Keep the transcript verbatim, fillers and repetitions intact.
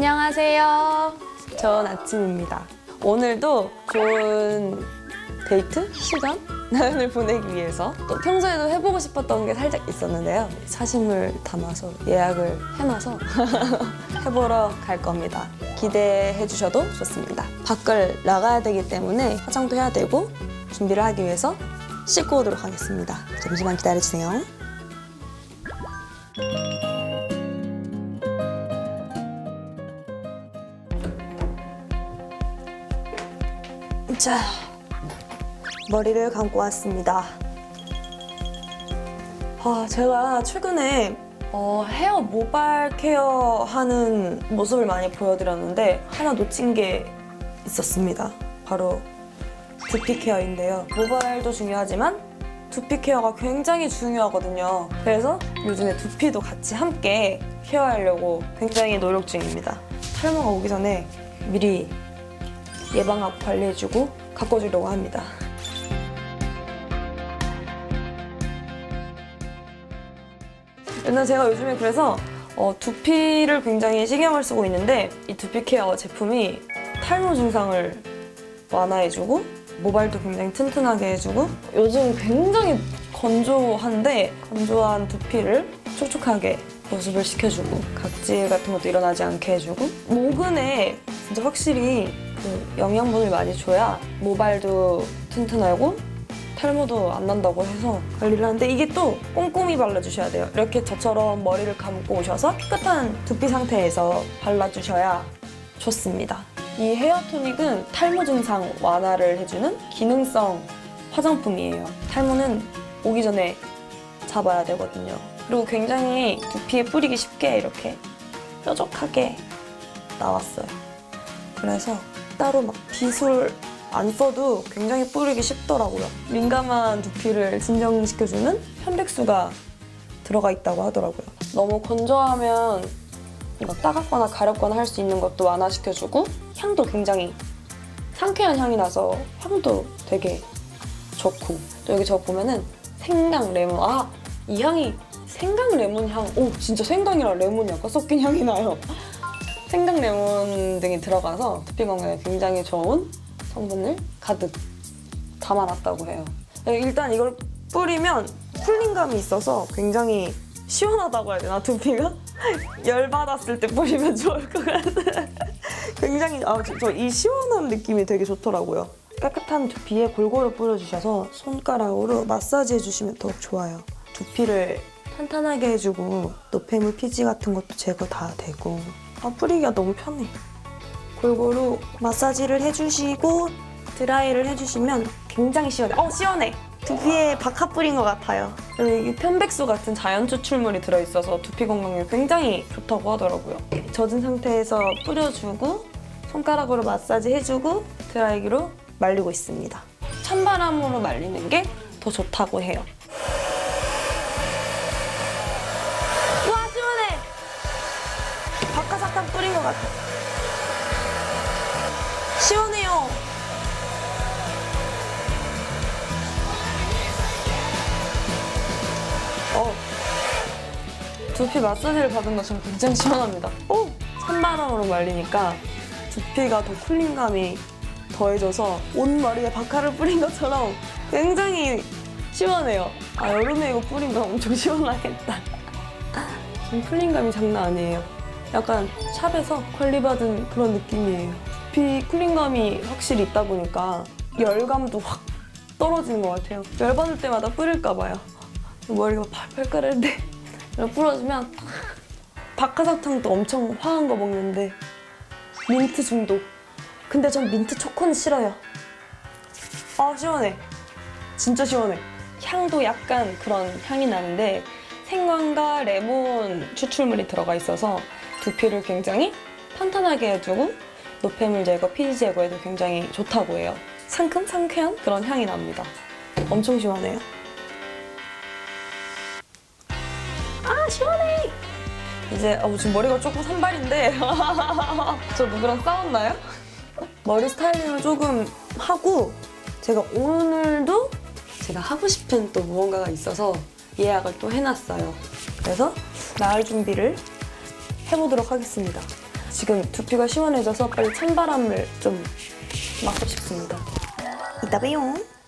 안녕하세요. 좋은 아침입니다. 오늘도 좋은 데이트? 시간을 보내기 위해서 또 평소에도 해보고 싶었던 게 살짝 있었는데요. 사심을 담아서 예약을 해놔서 해보러 갈 겁니다. 기대해 주셔도 좋습니다. 밖을 나가야 되기 때문에 화장도 해야 되고 준비를 하기 위해서 씻고 오도록 하겠습니다. 잠시만 기다려주세요. 자, 머리를 감고 왔습니다. 아, 제가 최근에 어, 헤어 모발 케어 하는 모습을 많이 보여드렸는데 하나 놓친 게 있었습니다. 바로 두피 케어인데요. 모발도 중요하지만 두피 케어가 굉장히 중요하거든요. 그래서 요즘에 두피도 같이 함께 케어하려고 굉장히 노력 중입니다. 탈모가 오기 전에 미리 예방하고 관리해주고 가꿔주려고 합니다. 일단 제가 요즘에 그래서 어, 두피를 굉장히 신경을 쓰고 있는데 이 두피 케어 제품이 탈모 증상을 완화해주고 모발도 굉장히 튼튼하게 해주고 요즘 굉장히 건조한데 건조한 두피를 촉촉하게 보습을 시켜주고 각질 같은 것도 일어나지 않게 해주고 모근에 진짜 확실히 그 영양분을 많이 줘야 모발도 튼튼하고 탈모도 안 난다고 해서 관리를 하는데 이게 또 꼼꼼히 발라주셔야 돼요. 이렇게 저처럼 머리를 감고 오셔서 깨끗한 두피 상태에서 발라주셔야 좋습니다. 이 헤어토닉은 탈모 증상 완화를 해주는 기능성 화장품이에요. 탈모는 오기 전에 잡아야 되거든요. 그리고 굉장히 두피에 뿌리기 쉽게 이렇게 뾰족하게 나왔어요. 그래서 따로 막 빗을 안 써도 굉장히 뿌리기 쉽더라고요. 민감한 두피를 진정시켜주는 편백수가 들어가 있다고 하더라고요. 너무 건조하면 따갑거나 가렵거나 할 수 있는 것도 완화시켜주고 향도 굉장히 상쾌한 향이 나서 향도 되게 좋고 또 여기 저거 보면은 생강, 레몬 아! 이 향이 생강, 레몬 향 오! 진짜 생강이랑 레몬이 약간 섞인 향이 나요. 생강, 레몬 등이 들어가서 두피 건강에 굉장히 좋은 성분을 가득 담아놨다고 해요. 일단 이걸 뿌리면 쿨링감이 있어서 굉장히 시원하다고 해야 되나, 두피가? 열받았을 때 뿌리면 좋을 것 같아요. 굉장히 아, 저 이 시원한 느낌이 되게 좋더라고요. 깨끗한 두피에 골고루 뿌려주셔서 손가락으로 마사지 해주시면 더욱 좋아요. 두피를 탄탄하게 해주고 노폐물, 피지 같은 것도 제거 다 되고 아, 뿌리기가 너무 편해. 골고루 마사지를 해주시고 드라이를 해주시면 굉장히 시원해. 어, 시원해! 두피에 박하 뿌린 것 같아요. 이게 편백수 같은 자연 추출물이 들어있어서 두피 건강에 굉장히 좋다고 하더라고요. 젖은 상태에서 뿌려주고 손가락으로 마사지 해주고 드라이기로 말리고 있습니다. 찬바람으로 말리는 게 더 좋다고 해요. 와, 시원해! 박하사탕 뿌린 것 같아. 시원해요. 어, 두피 마사지를 받은 것처럼 굉장히 시원합니다. 오! 찬바람으로 말리니까 두피가 더 쿨링감이 더해져서 온 머리에 박하를 뿌린 것처럼 굉장히 시원해요. 아, 여름에 이거 뿌리면 엄청 시원하겠다. 지금 쿨링감이 장난 아니에요. 약간 샵에서 관리받은 그런 느낌이에요. 두피 쿨링감이 확실히 있다 보니까 열감도 확 떨어지는 것 같아요. 열받을 때마다 뿌릴까 봐요. 머리가 팔팔 끓는데 뿌려주면 박하사탕도 엄청 화한 거 먹는데 민트 중독. 근데 전 민트 초코는 싫어요. 아, 시원해. 진짜 시원해. 향도 약간 그런 향이 나는데 생강과 레몬 추출물이 들어가 있어서 두피를 굉장히 탄탄하게 해주고 노폐물 제거, 피지 제거에도 굉장히 좋다고 해요. 상큼, 상쾌한 그런 향이 납니다. 엄청 시원해요. 아, 시원해! 이제 어, 지금 머리가 조금 산발인데 저 누구랑 싸웠나요? 머리 스타일링을 조금 하고 제가 오늘도 제가 하고 싶은 또 무언가가 있어서 예약을 또 해놨어요. 그래서 나을 준비를 해보도록 하겠습니다. 지금 두피가 시원해져서 빨리 찬바람을 좀 맞고 싶습니다. 이따 봬요.